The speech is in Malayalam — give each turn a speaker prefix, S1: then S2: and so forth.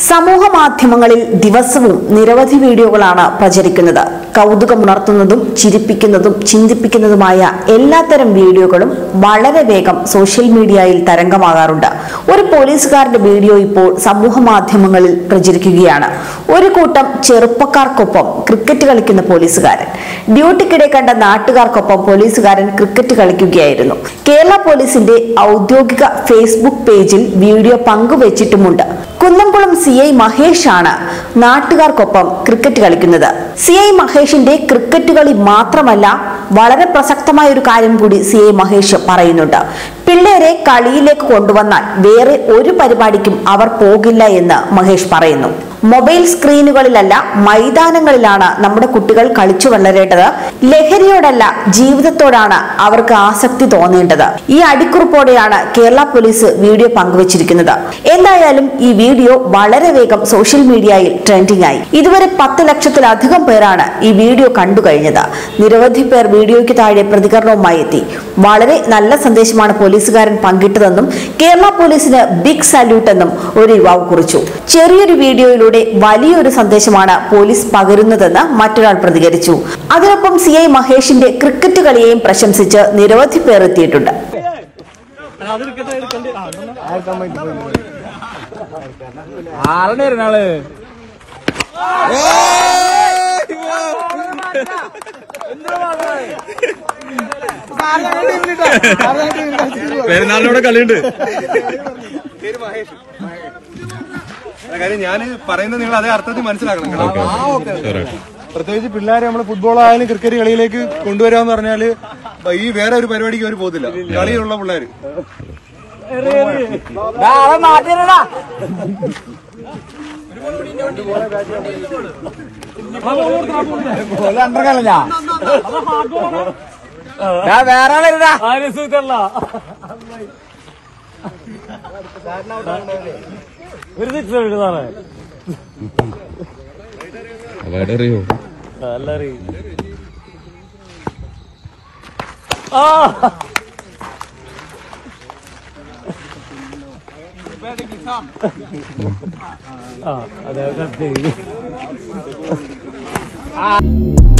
S1: സമൂഹ മാധ്യമങ്ങളിൽ ദിവസവും നിരവധി വീഡിയോകളാണ് പ്രചരിക്കുന്നത്. കൗതുകമുണർത്തുന്നതും ചിരിപ്പിക്കുന്നതും ചിന്തിപ്പിക്കുന്നതുമായ എല്ലാത്തരം വീഡിയോകളും വളരെ വേഗം സോഷ്യൽ മീഡിയയിൽ തരംഗമാകാറുണ്ട്. ഒരു പോലീസുകാരന്റെ വീഡിയോ ഇപ്പോൾ സമൂഹ മാധ്യമങ്ങളിൽ പ്രചരിക്കുകയാണ്. ഒരു കൂട്ടം ചെറുപ്പക്കാർക്കൊപ്പം ക്രിക്കറ്റ് കളിക്കുന്ന പോലീസുകാരൻ. ഡ്യൂട്ടിക്കിടെ കണ്ട നാട്ടുകാർക്കൊപ്പം പോലീസുകാരൻ ക്രിക്കറ്റ് കളിക്കുകയായിരുന്നു. കേരള പോലീസിന്റെ ഔദ്യോഗിക ഫേസ്ബുക്ക് പേജിൽ വീഡിയോ പങ്കുവച്ചിട്ടുമുണ്ട്. കുന്നംകുളം CI മഹേഷ് ആണ് നാട്ടുകാർക്കൊപ്പം ക്രിക്കറ്റ് കളിക്കുന്നത്. CI മഹേഷിന്റെ ക്രിക്കറ്റ് കളി മാത്രമല്ല, വളരെ പ്രസക്തമായ ഒരു കാര്യം കൂടി CI മഹേഷ് പറയുന്നുണ്ട്. പിള്ളേരെ കളിയിലേക്ക് കൊണ്ടുവന്നാൽ വേറെ ഒരു പരിപാടിക്കും അവർ പോകില്ല എന്ന് മഹേഷ് പറയുന്നു. മൊബൈൽ സ്ക്രീനുകളിലല്ല, മൈതാനങ്ങളിലാണ് നമ്മുടെ കുട്ടികൾ കളിച്ചു വളരേണ്ടത്. ലഹരിയോടല്ല, ജീവിതത്തോടാണ് അവർക്ക് ആസക്തി തോന്നേണ്ടത്. ഈ അടിക്കുറിപ്പോടെയാണ് കേരള പോലീസ് വീഡിയോ പങ്കുവച്ചിരിക്കുന്നത്. എന്തായാലും ഈ വീഡിയോ വളരെ വേഗം സോഷ്യൽ മീഡിയയിൽ ട്രെൻഡിംഗ് ആയി. ഇതുവരെ 10 ലക്ഷത്തിലധികം പേരാണ് ഈ വീഡിയോ കണ്ടു കഴിഞ്ഞത്. നിരവധി പേർ വീഡിയോയ്ക്ക് താഴെ പ്രതികരണവുമായി എത്തി. വളരെ നല്ല സന്ദേശമാണ് പോലീസുകാരൻ പങ്കിട്ടതെന്നും കേരള പോലീസിന് ബിഗ് സല്യൂട്ട് എന്നും ഒരു യുവാവ് കുറിച്ചു. ചെറിയൊരു വീഡിയോയിലൂടെ വലിയൊരു സന്ദേശമാണ് പോലീസ് പകരുന്നതെന്ന് മറ്റൊരാൾ പ്രതികരിച്ചു. അതിനൊപ്പം CI മഹേഷിന്റെ ക്രിക്കറ്റ് കളിയെയും പ്രശംസിച്ച് നിരവധി പേർ എത്തിയിട്ടുണ്ട്.
S2: പെരുന്നാളിനോടെ കളിയുണ്ട്. കാര്യം ഞാൻ പറയുന്നത് നിങ്ങൾ അതേ അർത്ഥത്തിൽ മനസ്സിലാക്കണം. പ്രത്യേകിച്ച് പിള്ളേരെ നമ്മൾ ഫുട്ബോൾ ആയാലും ക്രിക്കറ്റ് കളിയിലേക്ക് കൊണ്ടുവരാന്ന് പറഞ്ഞാല് ഈ വേറെ ഒരു പരിപാടിക്ക് അവർ പോകത്തില്ല. കളിയുള്ള പിള്ളേര്
S3: അറിയോ
S4: അതെ